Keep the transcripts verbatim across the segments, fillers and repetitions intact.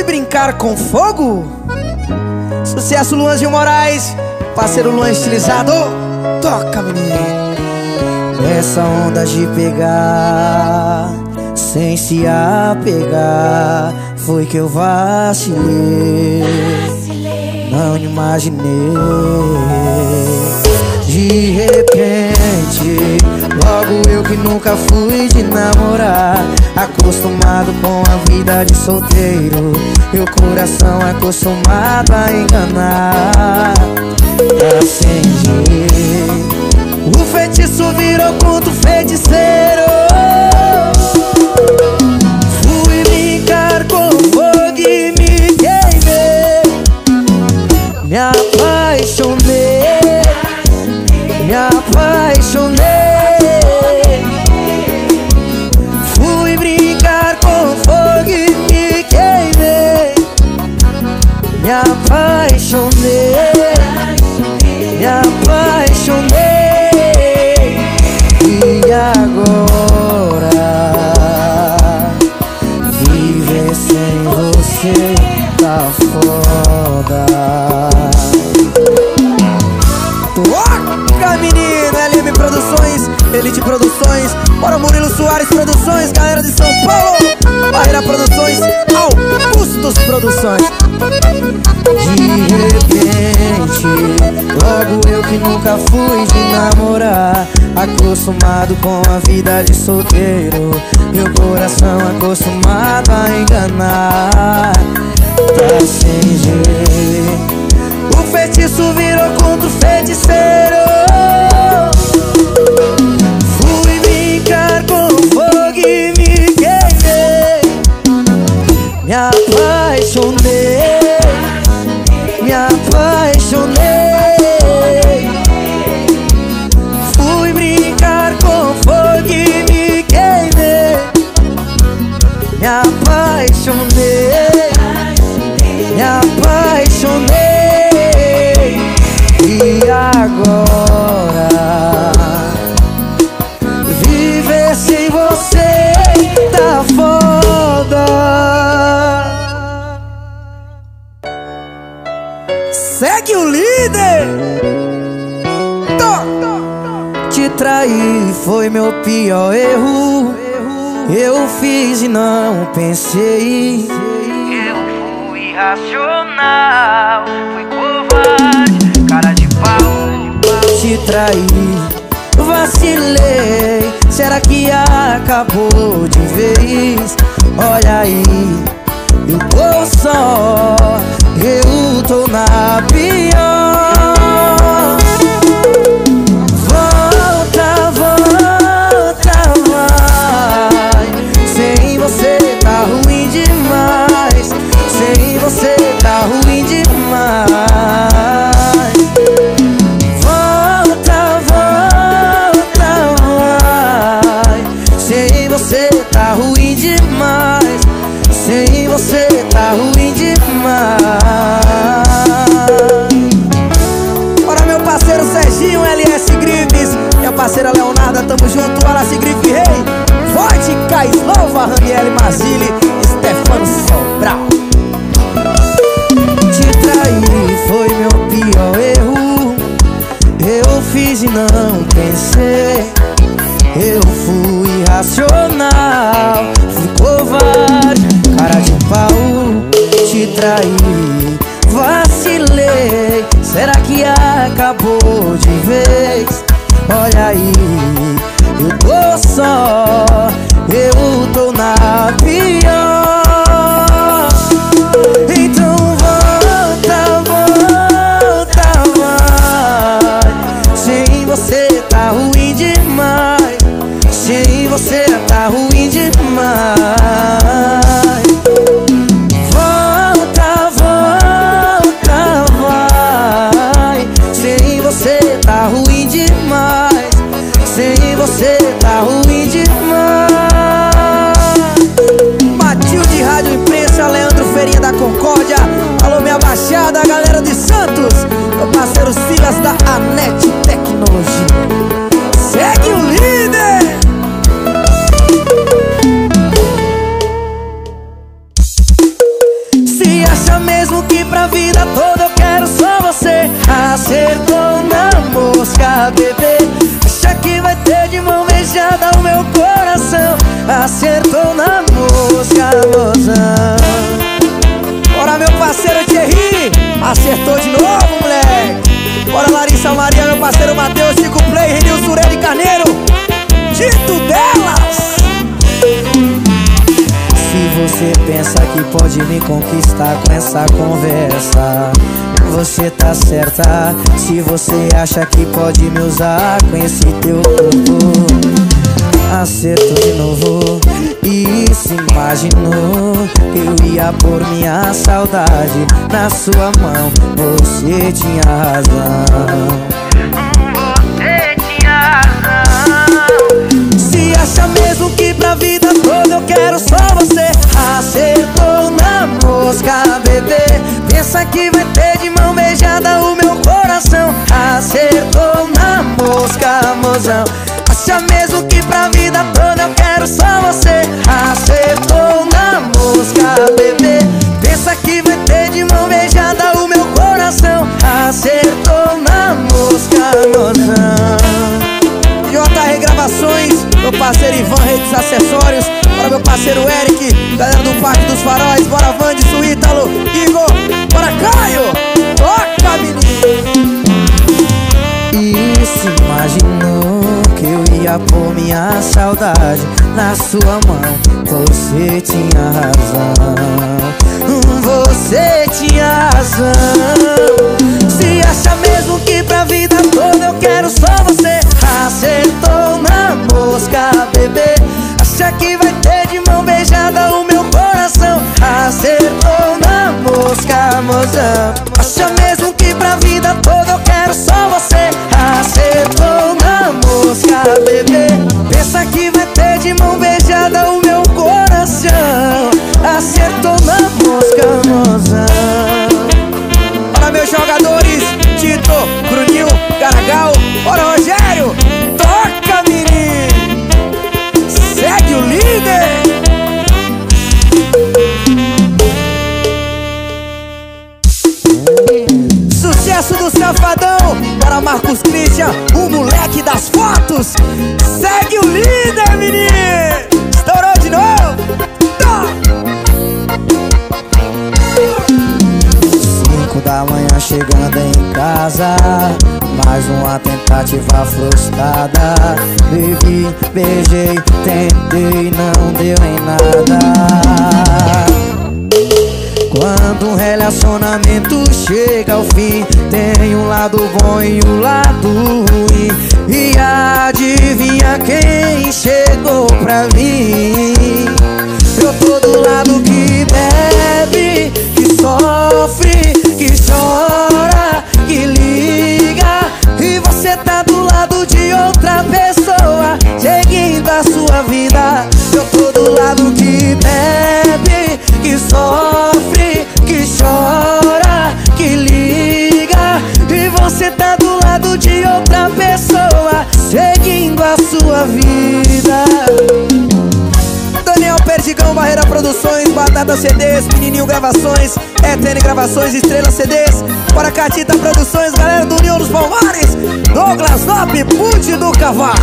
Fui brincar com fogo? Sucesso, Luanzinho Moraes. Parceiro Luan estilizado. Toca, menino. Essa onda de pegar sem se apegar foi que eu vacilei. Não imaginei. De repente, logo eu que nunca fui de namorar, acostumado com a vida de solteiro, meu coração acostumado a enganar. Acendi, o feitiço virou contra o feiticeiro. Fui brincar com fogo e me queimei. Me apaixonei, me apaixonei. Fui brincar com fogo e me queimei. Me apaixonei, me apaixonei. E agora viver sem você tá foda. Toca, menino! L M Produções, Elite Produções, bora Murilo Soares Produções, galera de São Paulo, Barreira Produções, Augustos Produções. De repente, logo eu que nunca fui de namorar, acostumado com a vida de solteiro, meu coração acostumado a enganar. Tá sem jeito, o feitiço virou contra o feiticeiro. Fui brincar com fogo e me queimei. Me apaixonei, me apaixonei. Fui brincar com fogo e me queimei. Me apaixonei, me apaixonei. E agora viver sem você tá foda. Segue o líder. Te trair foi meu pior erro. Eu fiz e não pensei. Eu fui irracional, fui covarde, cara de pau. Te traí, vacilei. Será que acabou de vez? Olha aí, eu tô só, eu tô na pior. Volta, volta, vai. Sem você tá ruim demais. Sem você tá ruim demais. Volta, volta, vai. Sem você tá ruim demais. Sem você tá ruim demais. Bora, meu parceiro Serginho, L S Grifes, minha parceira Leonarda, tamo junto, Wallace Grife Rei, Vodka, Slova, Raniele Mazzilli, Stefano Sobral. Te trair foi meu pior erro. Eu fiz e não pensei. Eu fui irracional, fui covarde, cara de pau. Te traí, vacilei. Será que acabou de vez? Olha aí, eu tô só, eu tô na pior. Então volta, volta, vai. Sem você tá ruim demais. Sem você tá ruim demais. Volta, volta, vai. Sem você tá ruim demais. Sem você tá ruim demais. Matilde Rádio Imprensa, Leandro Feirinha da Concórdia. Alô, minha baixada, galera de Santos. Meu parceiro Silas da Anet Tecnologia. Segue o líder. você pensa que pode me conquistar com essa conversa, você tá certa. Se você acha que pode me usar com esse teu corpo, acertou de novo e se imaginou que eu ia pôr minha saudade na sua mão. Você tinha razão, você tinha razão. Se acha mesmo que pra vida toda eu quero só você, acertou na mosca, bebê. Pensa que vai ter de mão beijada o meu coração, acertou na mosca, mozão. Acha mesmo que pra vida toda eu quero só você, acertou na mosca, bebê. Pensa que vai ter de mão beijada o meu coração, acertou na mosca, mozão. J R Gravações, meu parceiro Ivan, redes acessórios. Bora meu parceiro Eric, galera do Parque dos Faróis. Bora Vande, Suítalo, Igor, bora Caio, toca menino. E se imaginou que eu ia pôr minha saudade na sua mão. Você tinha razão, você tinha razão. Se acha mesmo que pra vida toda eu quero só você, acertou na mosca, bebê. Acha que vai ter de mão beijada o meu coração, acertou na mosca, mozão. Acha mesmo que pra vida toda eu quero só você, acertou na mosca, bebê. Pensa que vai ter de mão beijada o meu coração, acertou na mosca, mozão. Para meus jogadores, Tito, Bruninho, Garagal, bora Rogério, toca menino, segue o líder. Sucesso do Safadão, para Marcos Christian, o moleque das fotos. Segue o líder, menino. Estourou de novo. Tá. Cinco da manhã chegando em casa, mais uma tentativa frustrada. Bebi, beijei, tentei, não deu em nada. Quando um relacionamento chega ao fim, tem um lado bom e um lado ruim. E adivinha quem chegou pra mim? Eu tô do lado que bebe, que sofre, que chora, que liga. E você tá do lado de outra pessoa, seguindo a sua vida. Eu tô do lado que bebe, que sofre, que chora, que liga. E você tá do lado de outra pessoa, seguindo a sua vida. Daniel Perdigão, Barreira Produções, Batata C Ds, Menininho Gravações, E T N Gravações, Estrela C Ds, para Catita Produções, galera do União dos Palmares, Douglas Lopes, Pute do Cavalo.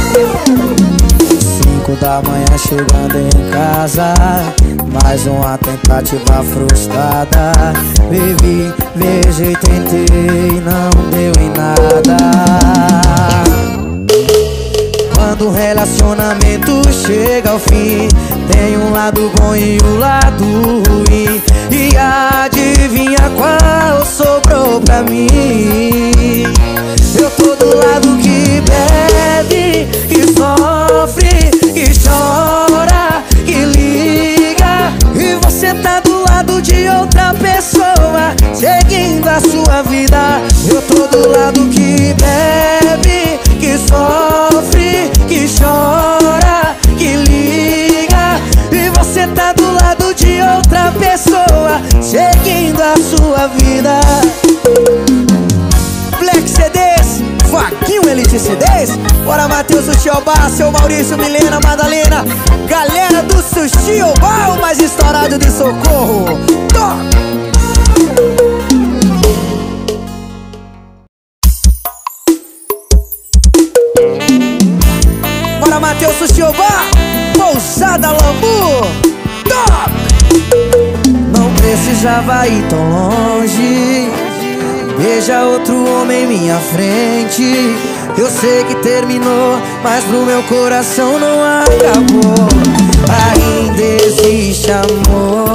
Cinco da manhã chegando em casa, mais uma tentativa frustrada. Bebi, beijei, tentei, não deu em nada. Quando o relacionamento chega ao fim, tem um lado bom e um lado ruim. E adivinha qual sobrou pra mim? Eu tô do lado que bebe, que sofre, que chora, que liga. E você tá do lado de outra pessoa, seguindo a sua vida. Eu tô do lado que bebe, que sofre, que chora, que liga. E você tá do lado de outra pessoa, seguindo a sua vida. Black C Ds, Vaquinho Elite C Ds, bora Matheus Suchiobá, seu Maurício, Milena, Madalena, galera do Suchiobá, o mais estourado de Socorro. Toca! Bora Matheus Suchiobá, Pousada Lambu. Toca! Não precisava ir tão longe, veja outro homem em minha frente. Eu sei que terminou, mas pro meu coração não acabou. Ainda existe amor.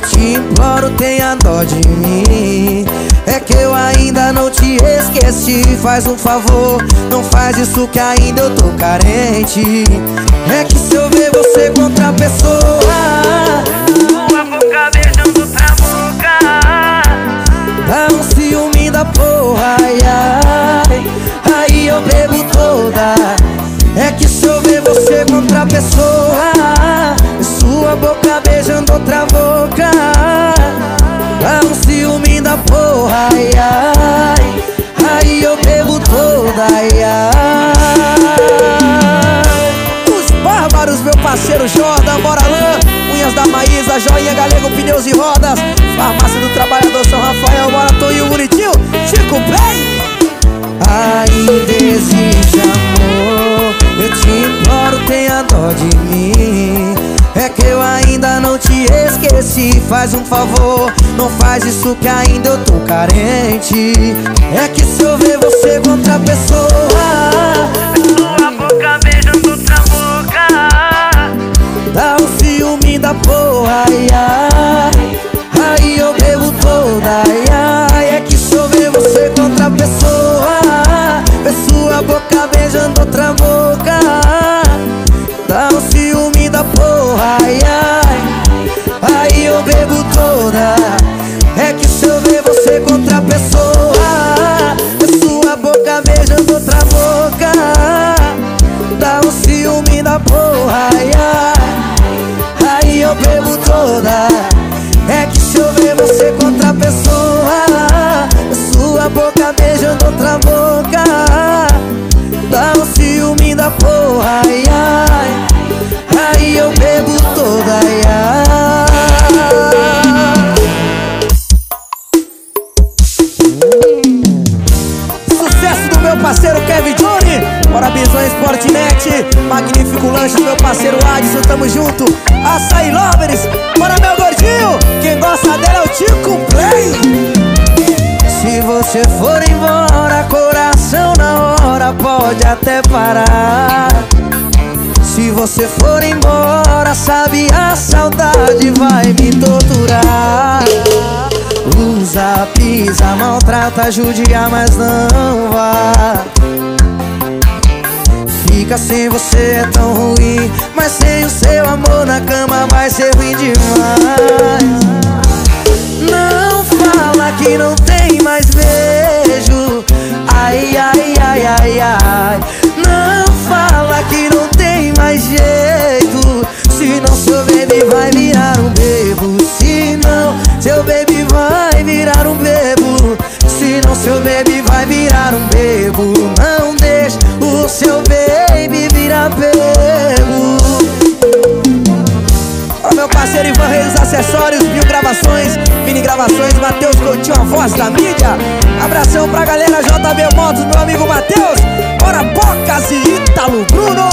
te imploro, tenha dó de mim. É que eu ainda não te esqueci. Faz um favor, não faz isso que ainda eu tô carente. É que se eu ver você com outra pessoa, sua boca beijando outra boca, dá um ciúme da porra, ai, ai, aí eu bebo toda. É que se eu ver você com outra pessoa, sua boca beijando outra boca, dá um ciúme da porra, ai, ai, aí eu bebo toda, ai, ai. Os bárbaros, meu parceiro Jordan, Moralã, Unhas da Maísa, Joinha Galego, Pneus e Rodas, Farmácia do Trabalhador, São Rafael, Moratonho, Bonitinho, Chico Play. Ainda existe amor, eu te imploro, tenha dó de mim. É que eu ainda não te esqueci. Faz um favor, não faz isso que ainda eu tô carente. É que se eu ver você com outra pessoa, sua boca beijando outra boca, dá um ciúme da porra, ai, ai, aí eu bebo toda, ai, ai. É que se eu ver você com outra pessoa, ver sua boca beijando outra boca, dá um ciúme da porra, ai, ai, aí eu bebo toda. É que se eu ver você com outra pessoa, ver sua boca beijando outra boca, dá um ciúme da porra, ai, ai, aí eu bebo toda. É que se eu ver você com outra pessoa, sua boca beijando outra boca, dá um ciúme da porra, ai, ai, aí eu bebo toda, ai, ai. Sucesso do meu parceiro Kevin Johnny, bora Bison Sportnet, magnífico lanche do meu parceiro Adson, tamo junto. Açaí Lovers, bora meu gordinho, quem gosta dele é o Chico Play. Se você for embora, coração na hora pode até parar. Se você for embora, sabe a saudade vai me torturar. Usa, pisa, maltrata, judia, mas não vá. Fica sem você é tão ruim, mas sem o seu amor na cama vai ser ruim demais. Não fala que não tem mais beijo, ai, ai, ai, ai, ai. Não fala que não tem mais jeito, senão seu baby vai virar um bebo. Senão seu baby vai virar um bebo. Senão seu baby vai virar um bebo. Não deixe o seu baby virar bebo. Para meu parceiro Ivan Reis Acessórios, Mil Gravações, Mini Gravações, Matheus Coutinho, a voz da mídia. Abração pra galera J B Motos, meu amigo Matheus. Bora Bocas e Ítalo Bruno.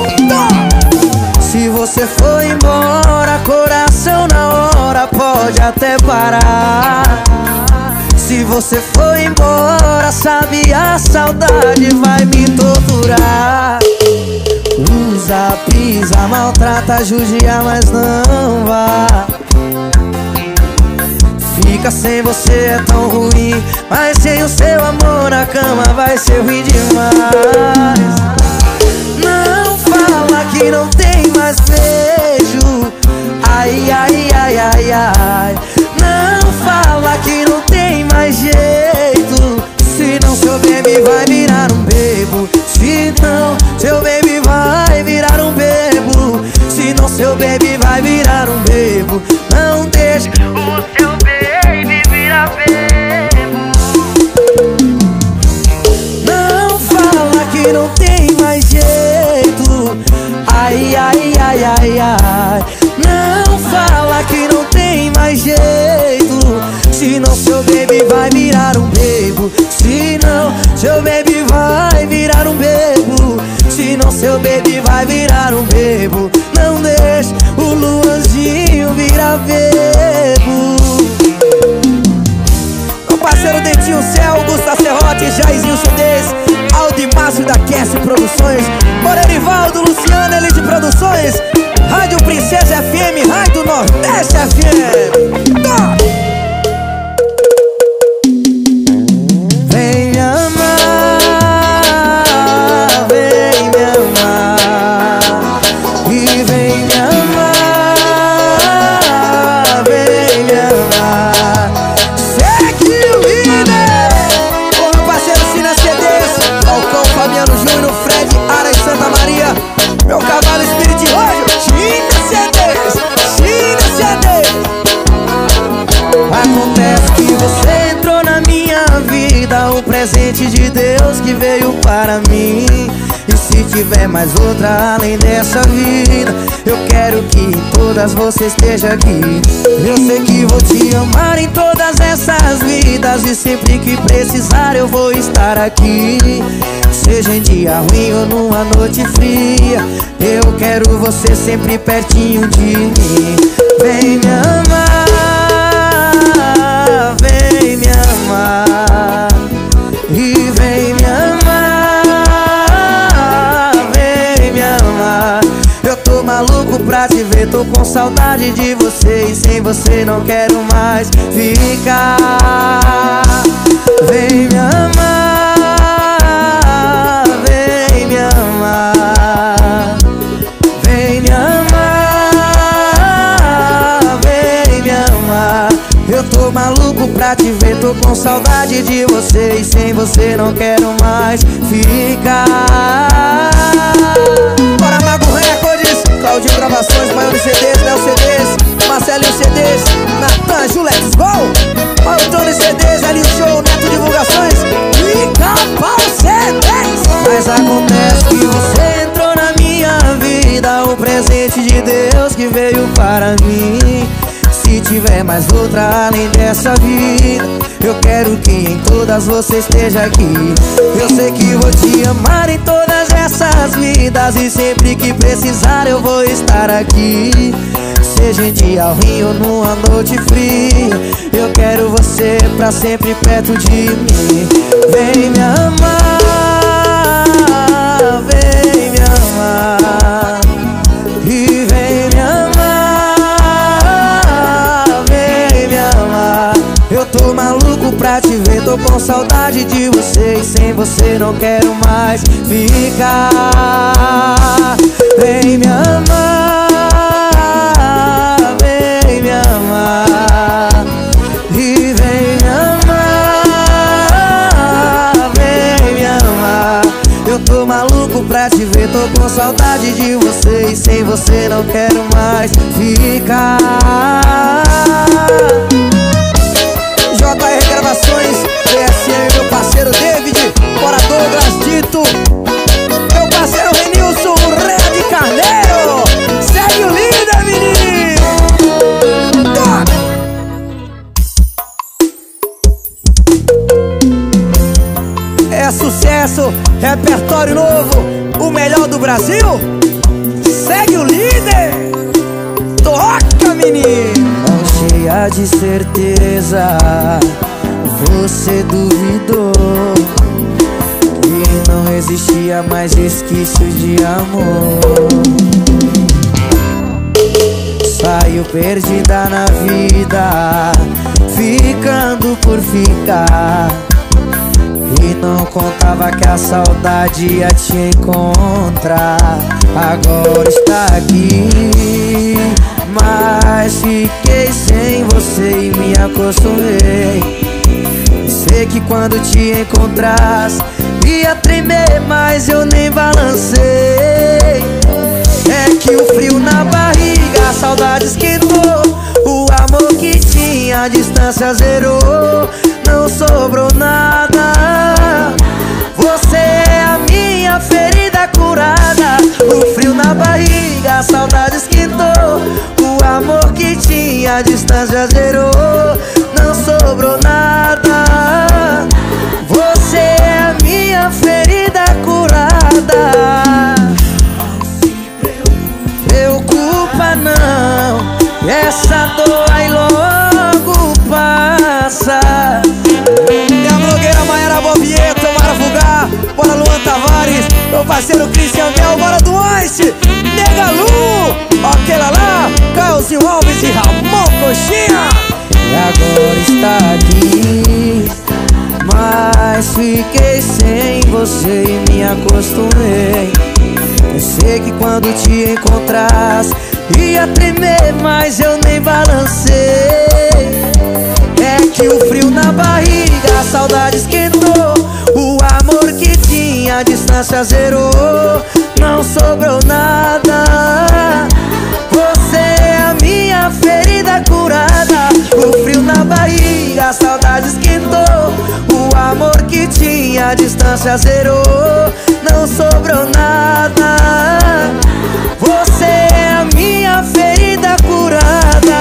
Se você for embora, coração na hora pode até parar. Se você for embora, sabe a saudade vai me torturar. Usa, pisa, maltrata, judia, mas não vá. Fica sem você é tão ruim, mas sem o seu amor na cama vai ser ruim demais. Não fala que não tem mais beijo, ai, ai, ai, ai, ai. Não fala que não tem mais jeito, senão seu baby vai virar um bebo. Senão seu baby vai virar um bebo. Senão seu baby vai virar um bebo. Não deixe o seu baby virar bebo. Não fala que não tem mais jeito, ai, ai, ai, ai, ai. Não fala que não tem mais jeito, senão seu baby vai virar um bebo. Senão seu baby vai virar um bebo. Senão seu baby vai virar um bebo. Não deixe o Luanzinho virar bebo. Meu parceiro Dentinho Céu, Augusta Serrote, Jairzinho Sudez, Aldi Márcio da Cassie Produções, Morerivaldo, Luciano, Elite Produções, Rádio Princesa F M, Rádio Nordeste F M. me amar, vem me amar. Segue o líder. O meu parceiro China C Ds, Falcão, Fabiano Júnior, Fred, Ara e Santa Maria. Meu cavalo Spirit Rojo, China C Ds, China C Ds. Acontece que você entrou na minha vida, um presente de Deus que veio para mim. E se tiver mais outra além dessa vida, eu quero que em todas você esteja aqui. Eu sei que vou te amar em todas essas vidas, e sempre que precisar eu vou estar aqui. Seja em dia ruim ou numa noite fria, eu quero você sempre pertinho de mim. Vem me amar, vem me amar, e vem me amar, vem me amar. Eu tô maluco pra te ver, tô com saudade de você, e sem você não quero mais ficar. Vem me amar, vem me amar, vem me amar, vem me amar. Eu tô maluco pra te ver, tô com saudade de você, e sem você não quero mais ficar. Bora Mago Records, Claudinho Gravações, Maior C Ds, Léo C Ds, Marcelinho C Ds, Natan, Julex, Gol, Mautone C Ds, L Show, Neto Divulgações e Capão C Ds. Mas acontece que você entrou na minha vida, um presente de Deus que veio para mim. Se tiver mais outra além dessa vida, eu quero que em todas você esteja aqui. Eu sei que vou te amar em todas essas vidas, e sempre que precisar eu vou estar aqui. Seja em dia ruim ou numa noite fria, eu quero você pra sempre perto de mim. Vem me amar, vem me amar, e vem me amar, vem me amar. Eu tô maluco pra te ver, tô com saudade de você, e sem você não quero mais ficar. Vem me amar, vem me amar, e vem me amar, vem me amar. Eu tô maluco pra te ver, tô com saudade de você, e sem você não quero mais ficar. J R Gravações, D S M, meu parceiro David, bora Douglas, Dito, meu parceiro Renilson, Rei de Carneiro. Segue o líder, menino. Toca. É sucesso, repertório novo, o melhor do Brasil. Segue o líder. Toca, menino. Cheia de certeza, você duvidou que não existia mais resquício de amor. Saiu perdida na vida, ficando por ficar, e não contava que a saudade ia te encontrar. Agora está aqui, mas fiquei sem você e me acostumei. Sei que quando te encontrasse ia tremer, mas eu nem balancei. É que o frio na barriga, a saudade esquentou, o amor que tinha, a distância zerou. Não sobrou nada, você é a minha ferida curada. O frio na barriga, a saudade esquentou, o amor que tinha, a distância zerou. Não sobrou nada, você é a minha ferida curada. Preocupa não, essa dor aí logo passa. Tem a blogueira Mayara Bovieto, Mara Vulgar, bora Luan Tavares, meu parceiro Cristian Mel, bora do Anche, Nega Lu, aquela lá, Caiozinho Alves e Ramon Coxinha. E agora está aqui, mas fiquei sem você e me acostumei. Eu sei que quando te encontrasse ia tremer, mas eu nem balancei. É que o frio na barriga, a saudade esquentou. O amor que tinha, a distância zerou. Não sobrou nada. Você é a minha ferida curada. O frio na barriga, a saudade esquentou. O amor que tinha, a distância zerou. Não sobrou nada. Você é a minha ferida curada.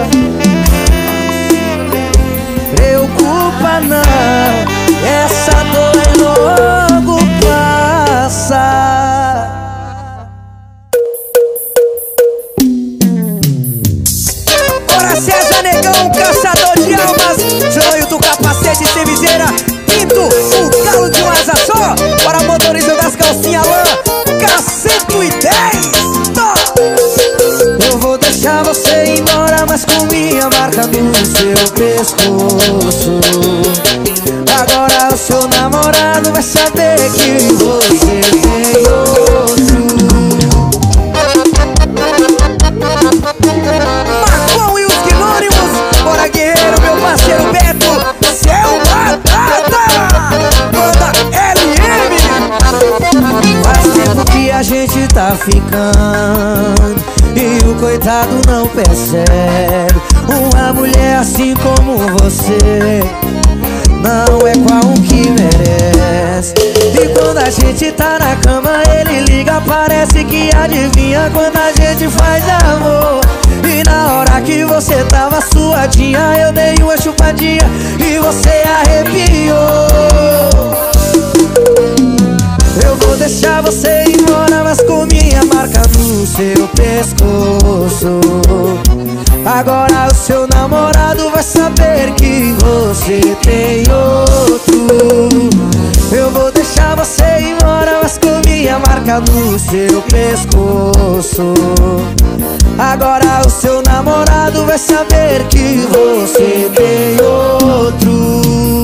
Preocupa não, essa dor logo passa. Bora César Negão, caçador de almas. Joio do capacete sem viseira. Pinto, o galo de um asa só. Bora motorista das calcinhas lã, K cento e dez. Eu vou deixar você ir embora, mas com minha marca no seu pescoço. Agora o seu namorado vai saber que você tem outro. Marcon e os Gnônimos. Bora guerreiro, meu parceiro Beto. Seu batata. Banda L M. Faz tempo que a gente tá ficando e o coitado não percebe. Uma mulher assim como você não é qual um que merece. E quando a gente tá na cama, ele liga, parece que adivinha quando a gente faz amor. E na hora que você tava suadinha, eu dei uma chupadinha e você arrepiou. Eu vou deixar você ir embora, mas com minha marca no seu pescoço. Agora o seu namorado vai saber que você tem outro. Eu vou deixar você ir embora, mas com minha marca no seu pescoço. Agora o seu namorado vai saber que você tem outro.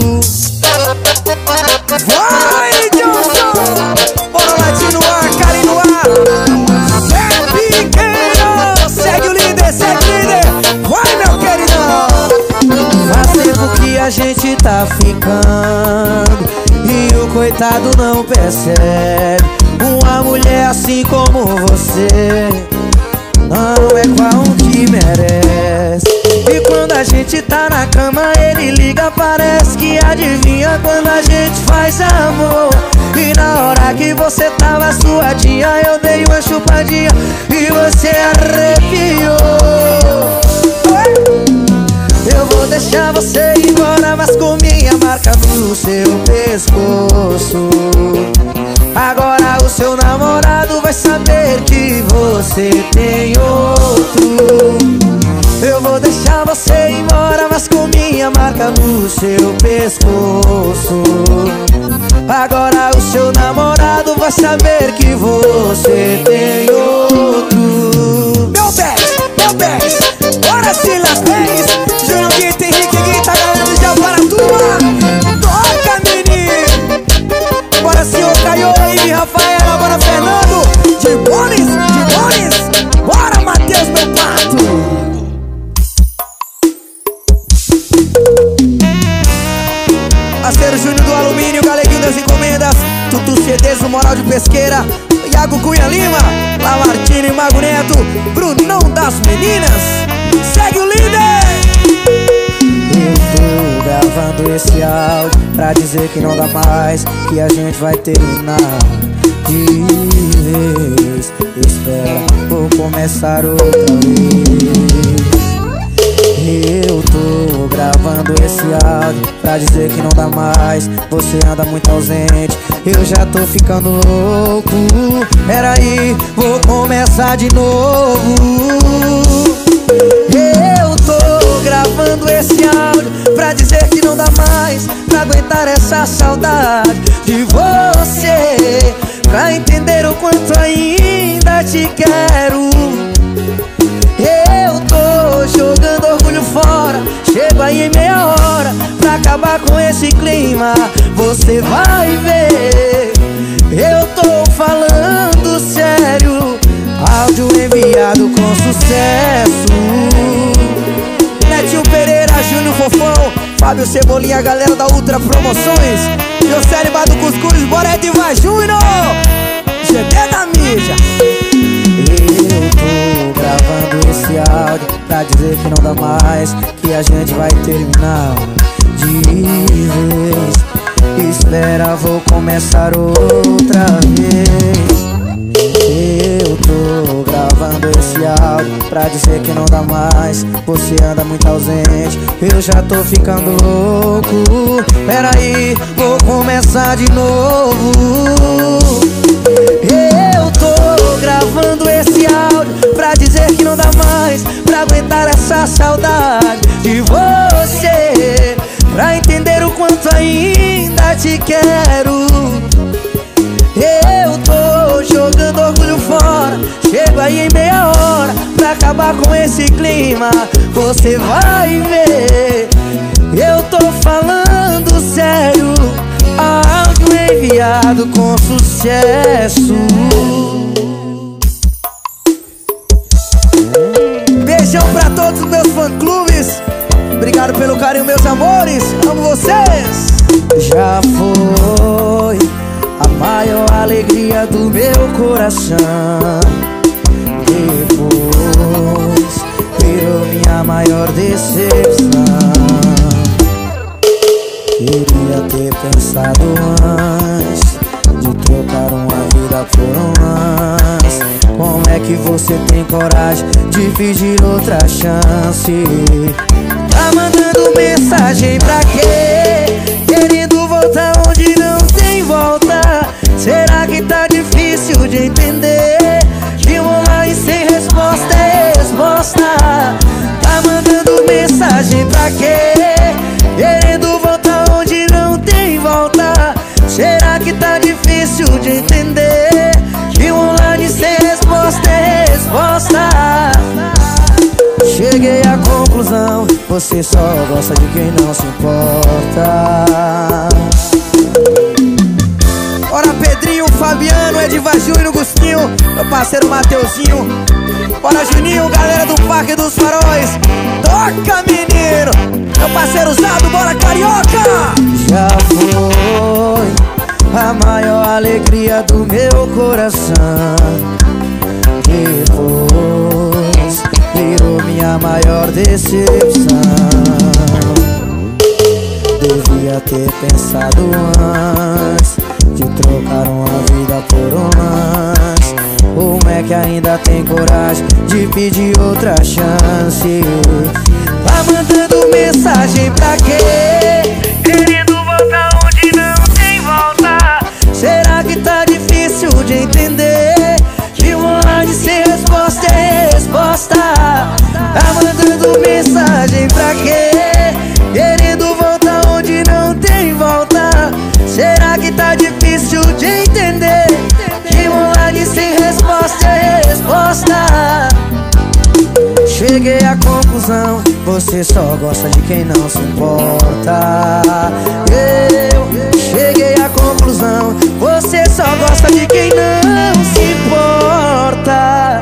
Vai, Johnson! Bora latir no ar, Cari no ar. Zé Pequeno, segue o líder, segue o líder. Vai, meu queridão. Faz tempo que a gente tá ficando e o coitado não percebe. Uma mulher assim como você não é qual um que merece. E quando a gente tá na cama, ele liga, parece que adivinha quando a gente faz amor. E na hora que você tava suadinha, eu dei uma chupadinha e você arrepiou. Eu vou deixar você ir embora, mas com minha marca no seu pescoço. Agora o seu namorado vai saber que você tem outro. Eu vou deixar você ir embora, mas com minha marca no seu pescoço. Agora o seu namorado vai saber que você tem outro. Meu Bex, meu Bex, bora Silas Reis, Júnior Guita, Henrique Guita, galera do Jaguaratuba. Toca, menino. Bora senhor Caio e Rafaela, bora Fernando. De Bones, de Bones, bora Matheus, meu pato. Parceiro Júnior do Alumínio, Galeguinho das Encomendas, Tutu C Ds, o Moral de Pesqueira, Iago Cunha Lima, Lamartine, Mago Neto, Brunão das Meninas. Segue o líder! Eu tô gravando esse áudio pra dizer que não dá mais, que a gente vai terminar de vez. Espera, vou começar outra vez. Eu tô gravando esse áudio pra dizer que não dá mais, você anda muito ausente, eu já tô ficando louco. Peraí, vou começar de novo. Eu tô gravando esse áudio pra dizer que não dá mais pra aguentar essa saudade de você, pra entender o quanto ainda te quero. Eu tô jogando orgulho fora, chego aí em meia hora pra acabar com esse clima. Você vai ver, eu tô falando sério. A áudio enviado com sucesso. Netinho Pereira, Júnior Fofão, Fábio Cebolinha, galera da Ultra Promoções, José Bado Cuscuz, bora Edivar Júnior, G D da mídia. Eu tô gravando esse áudio pra dizer que não dá mais, que a gente vai terminar de vez. Espera, vou começar outra vez. Eu tô gravando esse áudio pra dizer que não dá mais, você anda muito ausente, eu já tô ficando louco. Peraí, vou começar de novo. Eu tô gravando esse áudio pra dizer que não dá mais pra aguentar essa saudade de você, pra entender o quanto ainda te quero. Eu tô jogando orgulho fora, chego aí em meia hora pra acabar com esse clima, você vai ver. Eu tô falando sério, áudio enviado com sucesso. Beijão pra todos os meus fã-clubes, obrigado pelo carinho, meus amores, amo vocês. Já foi a maior alegria do meu coração, depois virou minha maior decepção. Queria ter pensado antes de trocar uma vida por um lance. Como é que você tem coragem de pedir outra chance? Tá mandando mensagem pra quê? Querendo voltar onde não tem volta. Será que tá difícil de entender? De online sem resposta é resposta. Tá mandando mensagem pra quê? Querendo voltar onde não tem volta. Será que tá difícil de entender? De online sem resposta é resposta. Cheguei à conclusão, você só gosta de quem não se importa. Bora Pedrinho, Fabiano, Edivar Júnior, Gustinho, meu parceiro Mateuzinho. Bora Juninho, galera do Parque dos Faróis. Toca, menino, meu parceiro Zado, bora Carioca. Já foi a maior alegria do meu coração, depois virou minha maior decepção. Devia ter pensado antes de trocar uma vida por um lance. Como é que ainda tem coragem de pedir outra chance? Tá mandando mensagem pra quê? Querendo voltar onde não tem volta. Será que tá difícil de entender? De online sem resposta é resposta. Tá mandando mensagem pra quê? Querendo voltar onde não tem volta. Será que tá difícil de entender? De online sem resposta é resposta. Cheguei à conclusão, você só gosta de quem não se importa. Eu cheguei à conclusão, você só gosta de quem não se importa.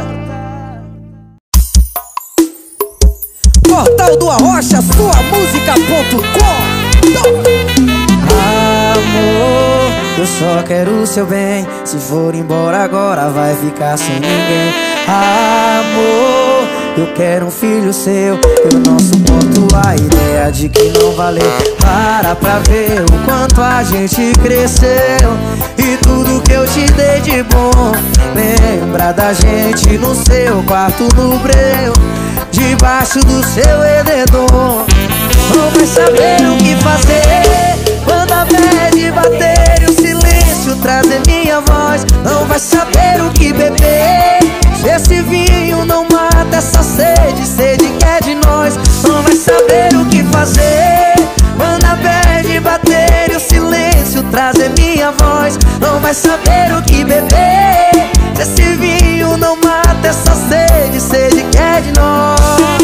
Portal do Arrocha, sua música ponto com. Amor, eu só quero o seu bem. Se for embora agora vai ficar sem ninguém. Amor, eu quero um filho seu. Eu não suporto a ideia de que não valeu. Para pra ver o quanto a gente cresceu e tudo que eu te dei de bom. Lembra da gente no seu quarto no breu, debaixo do seu edredom. Não vai saber o que fazer quando a bad bater e o silêncio trazer minha voz. Não vai saber o que beber se esse vinho não mata essa sede, sede que é de nós. Não vai saber o que fazer quando a bad bater e o silêncio trazer minha voz. Não vai saber o que beber se esse vinho não mata essa sede, sede que é de nós.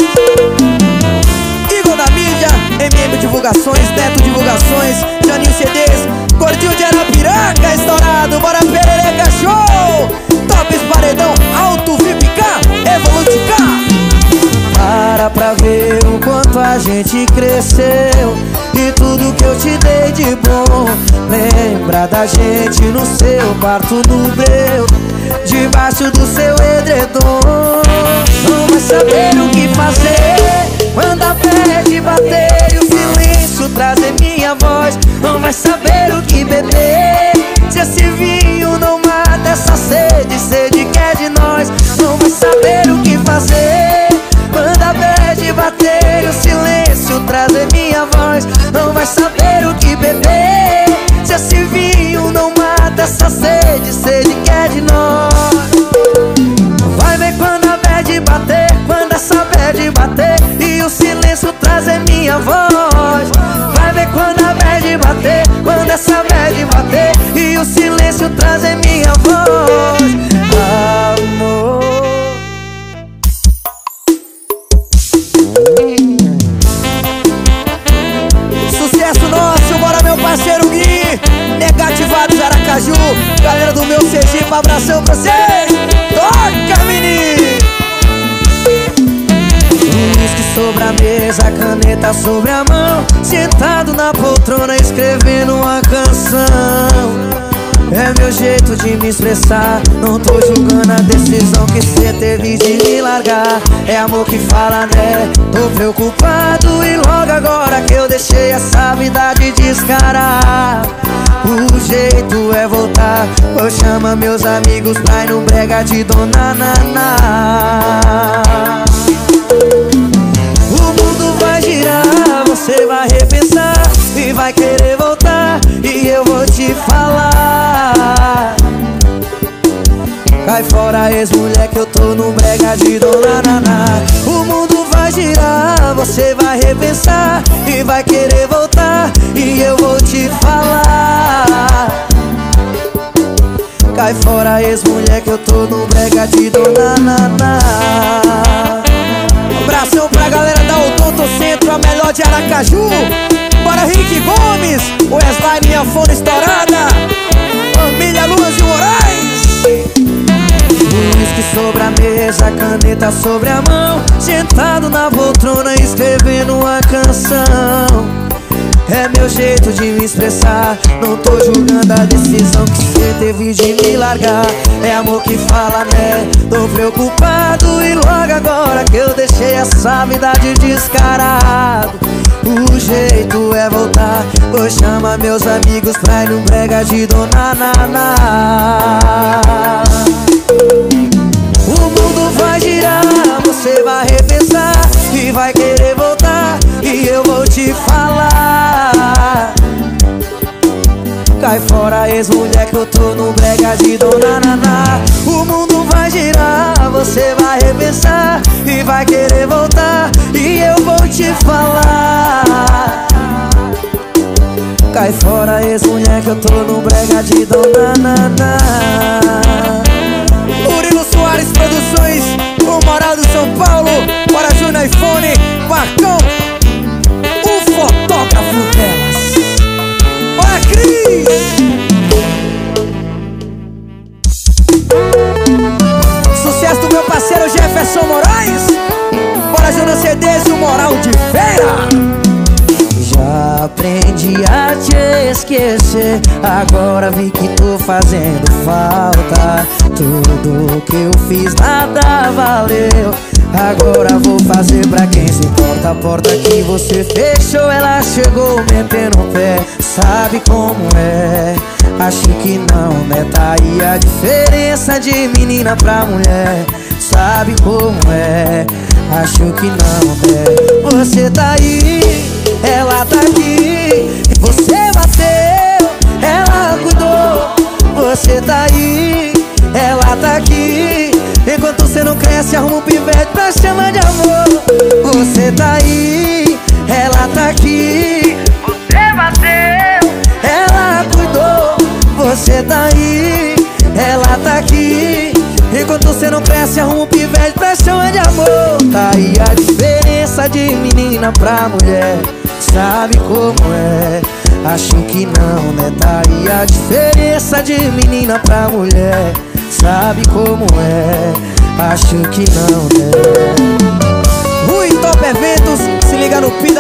Igor da mídia, M M Divulgações, Neto Divulgações, Janinho C Ds, Gordinho de Arapiraca, estourado, bora Perereca Show, Tops Paredão, Alto V I P a gente cresceu e tudo que eu te dei de bom. Lembra da gente no seu quarto, no breu, debaixo do seu edredom. Não vai saber o que fazer quando a bad bater e o silêncio trazer minha voz. Não vai saber o que beber se esse vinho não mata essa sede, sede que é de nós. Não vai saber o que fazer quando a bad bater e o silêncio trazer minha voz. Não vai saber o que beber se esse vinho não mata essa sede, sede que é de nós. Vai ver quando a bad bater, quando essa bad bater e o silêncio trazer minha voz. Vai ver quando a bad bater, quando essa bad bater e o silêncio trazer minha voz. Amor. Sucesso nosso, bora meu parceiro Gui, Negativados Aracaju, galera do meu Sergipe, abração pra vocês. Toca, menino! Uísque sobre a mesa, caneta sobre a mão, sentado na poltrona escrevendo uma canção. É meu jeito de me expressar, não tô julgando a decisão que cê teve de me largar. É amor que fala, né? Tô preocupado e logo agora que eu deixei essa vida de descarar. O jeito é voltar, eu chamo meus amigos pra ir no brega de Dona Naná. O mundo vai girar, você vai repensar e vai querer voltar, e eu vou te falar. Cai fora, ex-mulher, que eu tô no brega de Dona Naná. O mundo vai girar, você vai repensar e vai querer voltar, e eu vou te falar. Cai fora, ex-mulher, que eu tô no brega de Dona Naná. Abração pra galera da Odonto Centro, a melhor de Aracaju. Bora Rick Gomes, Wesley, minha fone estourada, família Luas e Moraes. Uísque sobre a mesa, caneta sobre a mão, sentado na poltrona escrevendo uma canção. É meu jeito de me expressar, não tô julgando a decisão que cê teve de me largar. É amor que fala, né? Tô preocupado e logo agora que eu deixei essa vida de descarado. O jeito é voltar, vou chamar meus amigos pra ir no brega de Dona Naná. O mundo vai girar, você vai repensar e vai querer voltar, e eu vou te falar. Cai fora, ex-mulher, que eu tô no brega de Dona Naná. O mundo vai girar, você vai repensar e vai querer voltar, e eu vou te falar. Cai fora, ex-mulher, que eu tô no brega de Dona Naná. Murilo Soares Produções, o Moral do São Paulo, bora Júnior iPhone, Marcão, o fotógrafo delas. Bora Cris! Sucesso do meu parceiro Jefferson Moraes, bora Júnior C Ds e o Moral de Feira. Já aprendi a te esquecer, agora vi que tô fazendo falta. Tudo que eu fiz nada valeu, agora vou fazer pra quem se importa. A porta que você fechou, ela chegou metendo o pé. Sabe como é? Acho que não, né? Tá aí a diferença de menina pra mulher. Sabe como é? Acho que não, né? Você tá aí, ela tá aqui. Você bateu, ela cuidou. Você tá aí, ela tá aqui. Enquanto você não cresce, arruma um pivete pra chamar de amor. Você tá aí, ela tá aqui. Você bateu, ela cuidou. Você tá aí, ela tá aqui. Enquanto você não cresce, arruma um pivete pra chamar de amor. Tá aí a diferença de menina pra mulher. Sabe como é? Acho que não, né? Tá aí a diferença de menina pra mulher. Sabe como é? Acho que não, né? Rui Top Eventos, se liga no Pi.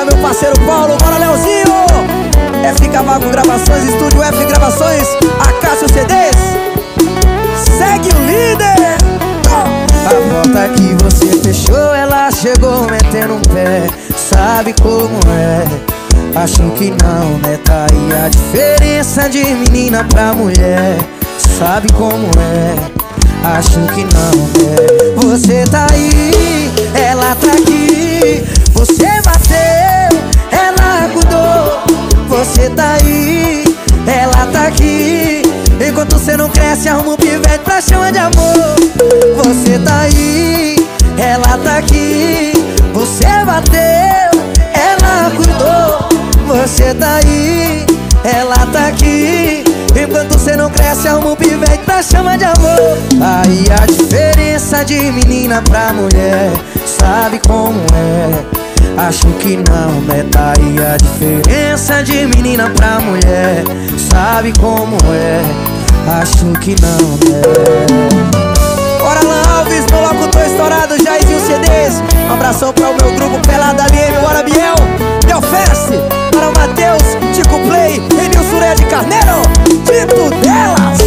metendo um pé, sabe como é? Acho que não, né? Tá aí a diferença de menina pra mulher. Sabe como é? Acho que não, né? Você tá aí, ela tá aqui. Você bateu, ela cuidou. Você tá aí, ela tá aqui. Enquanto você não cresce, arruma um pivete pra chamar de amor. Você tá aí, ela tá aqui. Você bateu, ela cuidou. Você tá aí, ela tá aqui. Enquanto você não cresce, arruma um pivete pra chamar de amor. Aí a diferença de menina pra mulher, sabe como é? Acho que não, né? Tá aí a diferença de menina pra mulher, sabe como é? Acho que não, né? Bora Alan Alves, meu locutor estourado, Jairzinho C Ds. Um abração para o meu grupo Pelada Ali, bora Biel, Biel Fest. Para o Matheus, Tico Play, Enilson Ureia de Carneiro, Tito Delas.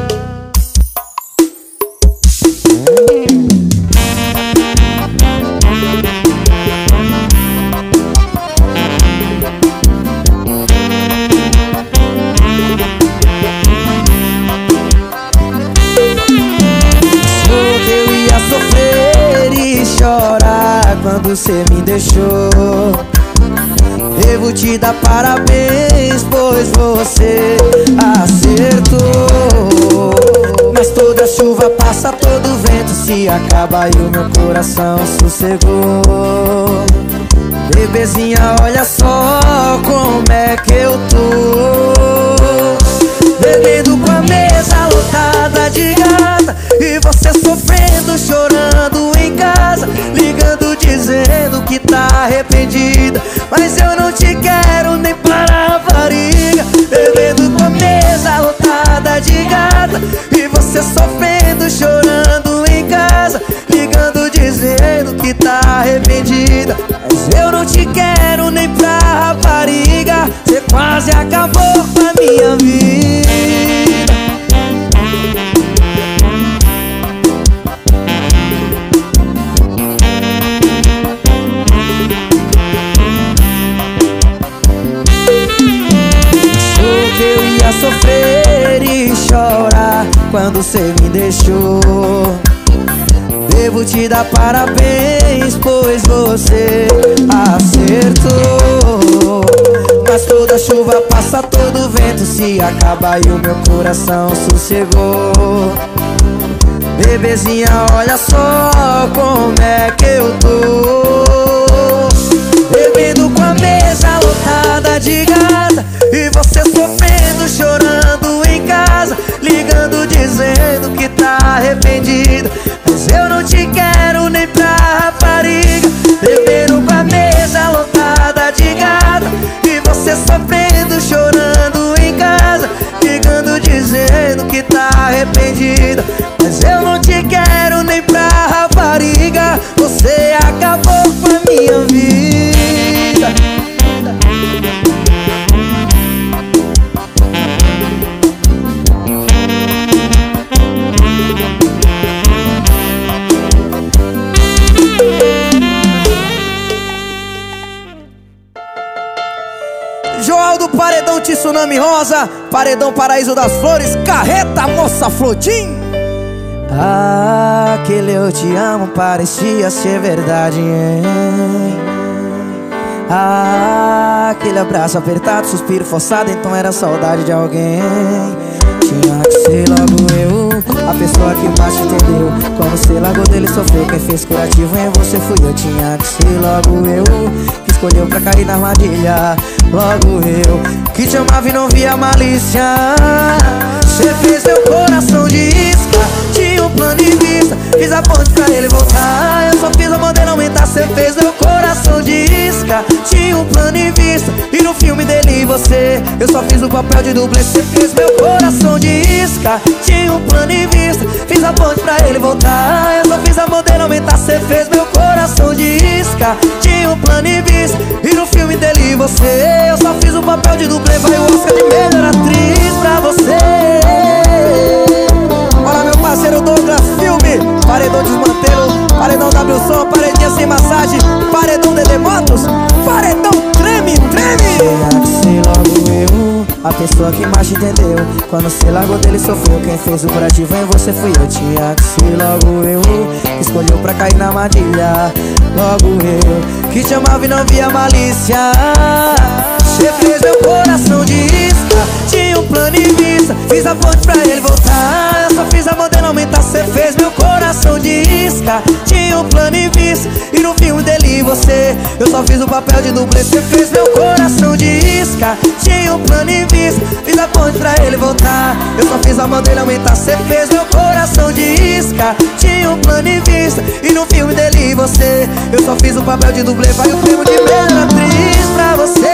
Quando cê me deixou, devo te dar parabéns, pois você acertou. Mas toda chuva passa, todo vento se acaba e o meu coração sossegou. Bebezinha, olha só como é que eu tô, bebendo com a mesa lotada de gata e você sofrendo, chorando em casa, ligando dizendo que tá arrependida, mas eu não te quero nem para a variga. Bebendo com a mesa lotada de gata e você sofrendo, chorando em casa, ligando dizendo que tá arrependida, mas eu não te quero nem pra rapariga. Você quase acabou com a minha vida. Sofrer e chorar quando cê me deixou. Devo te dar parabéns, pois você acertou. Mas toda chuva passa, todo vento se acaba e o meu coração sossegou. Bebezinha, olha só como é que eu tô, bebendo com a mesa lotada de gata e você sofrendo, chorando em casa, ligando dizendo que tá arrependida, mas eu não te quero nem pra rapariga. Bebendo com a mesa lotada de gata e você sofrendo, chorando em casa, ligando dizendo que tá arrependida, mas eu não te quero nem pra rapariga. Você acabou com a minha vida. Joal do Paredão Tsunami Rosa, Paredão Paraíso das Flores, Carreta Moça Flotim. Ah, aquele eu te amo parecia ser verdade, hein? Ah, aquele abraço apertado, suspiro forçado, então era saudade de alguém. Tinha que ser logo eu, a pessoa que mais te entendeu. Quando você largou dele sofreu, quem fez curativo em você fui eu. Tinha que ser logo eu, que escolheu pra cair na armadilha. Logo eu, que te amava e não via malícia. Você fez meu coração de isca, tinha um plano de vista, fiz a ponte pra ele voltar. Eu só fiz a modelo aumentar, você fez meu coração de isca, tinha um plano de vista, e no filme dele e você, eu só fiz o papel de dublê. Você fez meu coração de isca, tinha um plano de vista, fiz a ponte pra ele voltar. Eu só fiz a modelo aumentar, você fez meu coração de isca, tinha um plano de vista, e no filme dele e você, eu só fiz o papel de dublê. Vai o Oscar de melhor atriz pra você. Bora meu parceiro Douglas Filme, Paredão Desmantelo, Paredão W Som, Paredinha Sem Massagem, Paredão pessoa que mais te entendeu. Quando cê largou dele sofreu. Quem fez o curativo em você fui eu. Tinha que ser logo eu que escolheu pra cair na armadilha. Logo eu que te amava e não via malícia. Cê fez meu coração de isca. Tinha um plano em vista. Fiz a ponte pra ele voltar. Eu só fiz a modelo aumentar. Cê fez meu coração de isca. Tinha um plano em vista. E no filme dele e você, eu só fiz o papel de dublê. Cê fez meu coração de isca. Tinha um plano em vista. Fiz a ponte pra ele voltar. Eu só fiz a modelo aumentar. Cê fez meu coração de isca. Tinha um plano em vista. E no filme dele e você, eu só fiz o papel de dublê. Vai o prêmio de melhor atriz pra você.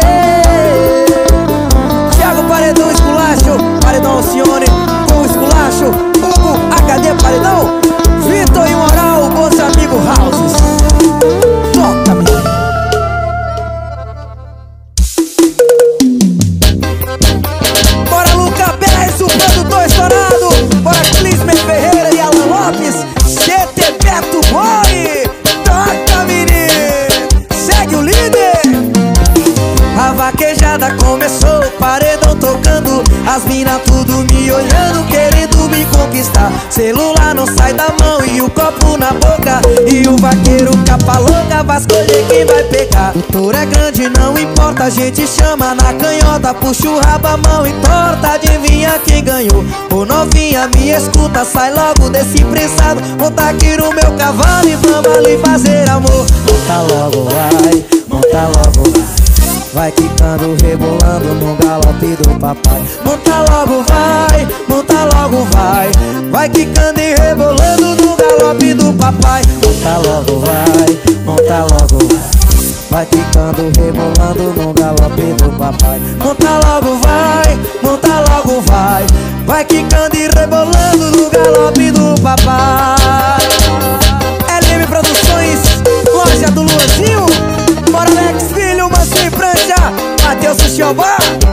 Thiago Paredão Esculacho, Paredão Alcione com Esculacho, Hugo H D Paredão, Vitor e Moral, Bons Amigos Houses. Toca, menino. Bora Luca Pérez, o produtor estourado. Bora Clismer Ferreira e Alan Lopes, C T Beto Boy. Toca, menino. Segue o líder. A vaquejada começou, paredão tocando. As mina tudo me olhando, querendo me conquistar. Celular não sai da mão e o copo na boca. E o vaqueiro capa louca vai escolher quem vai pegar. O touro é grande, não importa, a gente chama na canhota. Puxa o rabo, a mão e torta, adivinha quem ganhou. Ô novinha, me escuta, sai logo desse prensado. Monta aqui no meu cavalo e vamos ali fazer amor. Monta logo, vai, monta logo, vai. Vai quicando, rebolando no galope do papai. Monta logo, vai, monta logo, vai. Vai quicando e rebolando no galope do papai. Monta logo, vai, monta logo, vai. Vai quicando, rebolando no galope do papai. Monta logo, vai, monta logo, vai. Vai quicando e rebolando no galope do papai. L M Produções, loja do Luanzinho. Bora Alex Filho, Manso e Prancha, Matheus Sushioba,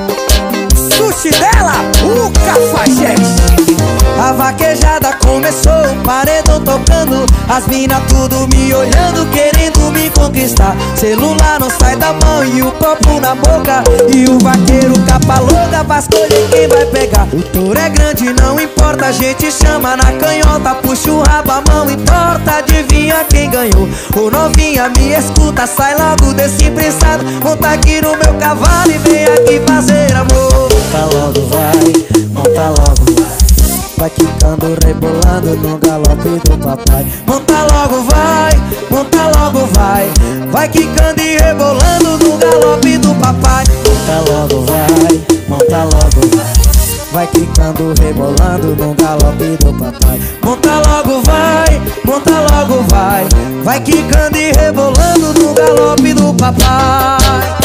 Sushi dela, o Cafajeste. A vaquejada começou, paredão tocando. As mina tudo me olhando, querendo me conquistar. Celular não sai da mão e o copo na boca. E o vaqueiro capa louca vai escolher quem vai pegar. O touro é grande, não importa, a gente chama na canhota. Puxa o rabo, a mão e torta, adivinha quem ganhou. Ô novinha, me escuta, sai logo desse prensado. Monta aqui no meu cavalo e vem aqui fazer amor. Monta logo, vai, monta logo, vai. Vai quicando, rebolando no galope do papai. Monta logo, vai, monta logo, vai. Vai quicando e rebolando no galope do papai. Monta logo, vai, monta logo, vai. Vai quicando, rebolando no galope do papai. Monta logo, vai, monta logo, vai. Vai quicando e rebolando no galope do papai.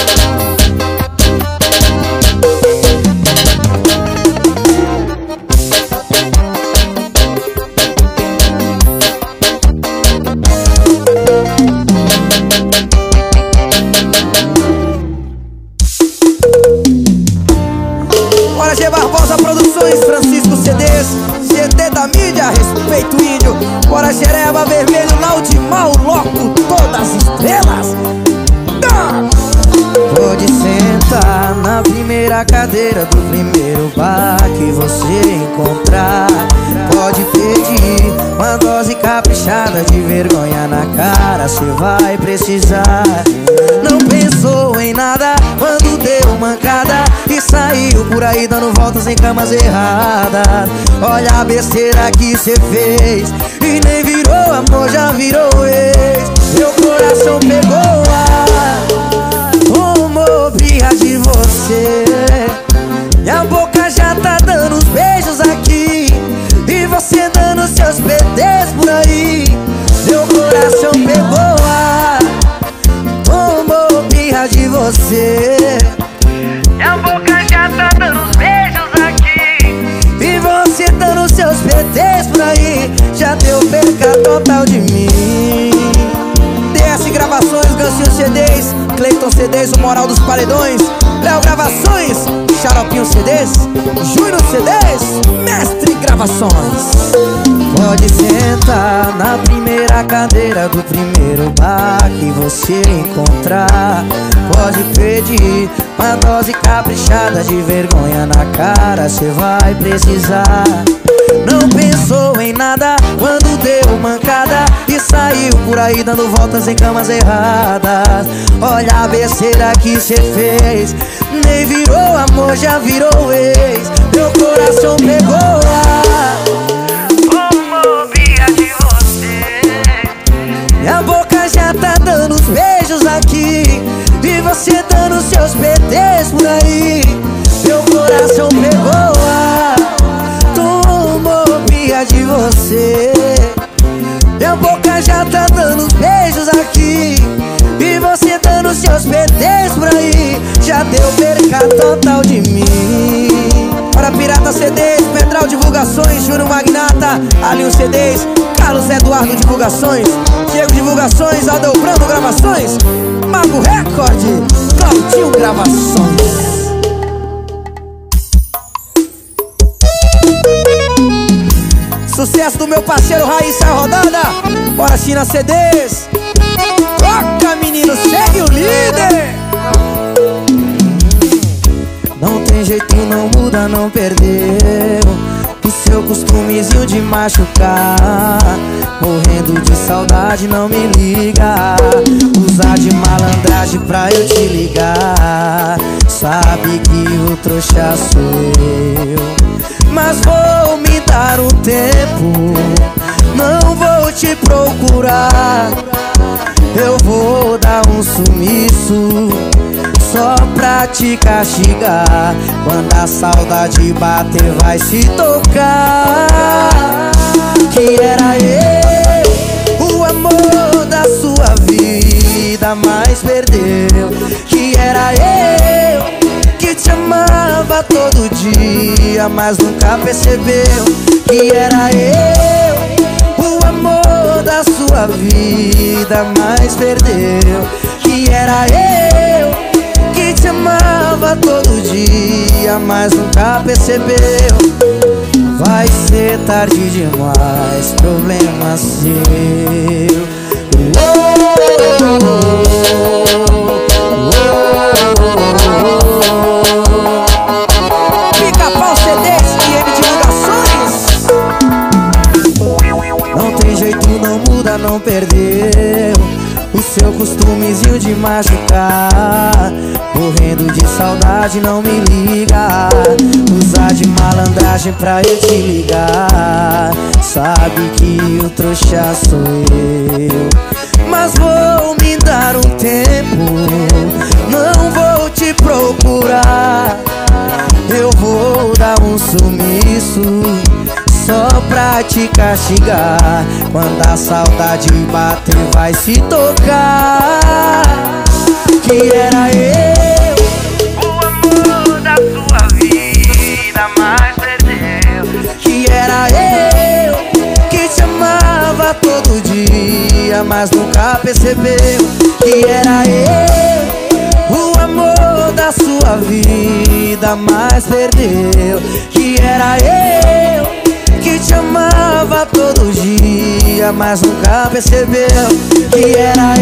Bora G Barbosa Produções, Francisco C Ds, C D da mídia, respeito índio. Bora Jereba Vermelho, Naudimal, Loco, todas as estrelas. Pode sentar na primeira cadeira do primeiro bar que você encontrar. Pode pedir uma dose caprichada de vergonha na cara, cê vai precisar. Não pensou em nada quando deu mancada e saiu por aí dando voltas em camas erradas. Olha a besteira que cê fez e nem virou amor, já virou ex. Meu coração pegou ar, tomou birra de você. Minha boca já tá dando os beijos aqui e você dando seus P Ds por aí. Meu coração pegou ar, tomou birra de você. Minha boca já tá dando os beijos aqui E você dando seus P Ds por aí, já deu perca total de mim. Cleiton C Ds, o moral dos paredões. Léo Gravações, Xaropinho C Ds, Júnior C Ds, Mestre Gravações. Pode sentar na primeira cadeira do primeiro bar que você encontrar. Pode pedir uma dose caprichada de vergonha na cara, cê vai precisar. Não pensou em nada quando deu mancada e saiu por aí dando voltas em camas erradas. Olha a besteira que cê fez, nem virou amor, já virou ex. Meu coração pegou a homofobia de você. Minha boca já tá dando os beijos aqui e você dando seus P Ts por aí. Meu coração pegou a homofobia de você. Minha boca já tá dando os beijos aqui e você dando seus P Ts por aí. Já deu perca total de mim. Para Pirata C Ds, Pedral Divulgações, Júnior Magnata, Alinho C Ds, Carlos Eduardo Divulgações, Diego Divulgações, Aldeu Brando Gravações, Mago Record, Claudinho Gravações. Sucesso do meu parceiro Raíssa Rodada. Bora China C Ds. Toca, menino, segue o líder. Não tem jeito, não muda, não perdeu o seu costumezinho de machucar. Morrendo de saudade, não me liga. Usar de malandragem pra eu te ligar. Sabe que o trouxa sou eu, mas vou me dar um tempo. Não vou te procurar. Eu vou dar um sumiço só pra te castigar. Quando a saudade bater vai se tocar que era eu, o amor da sua vida, mas perdeu. Que era eu, que te amava todo dia, mas nunca percebeu. Que era eu, o amor da sua vida, mas perdeu. Que era eu, que te amava todo dia, mas nunca percebeu. Vai ser tarde demais, problema seu. Oh, oh, oh. Pica-Pau C Ds e M Divulgações. Não tem jeito, não muda, não perdeu o seu costumezinho de machucar. Morrendo de saudade, não me liga. Usar de malandragem pra eu te ligar. Sabe que o trouxa sou eu, mas vou me dar um tempo. Não vou te procurar. Eu vou dar um sumiço só pra te castigar. Quando a saudade bater vai se tocar que era eu, o amor da sua vida, mas perdeu. que era eu, que te amava todo dia, mas nunca percebeu. Que era eu, o amor da sua vida, mas perdeu. Que era eu, que te amava todo dia, mas nunca percebeu. Que era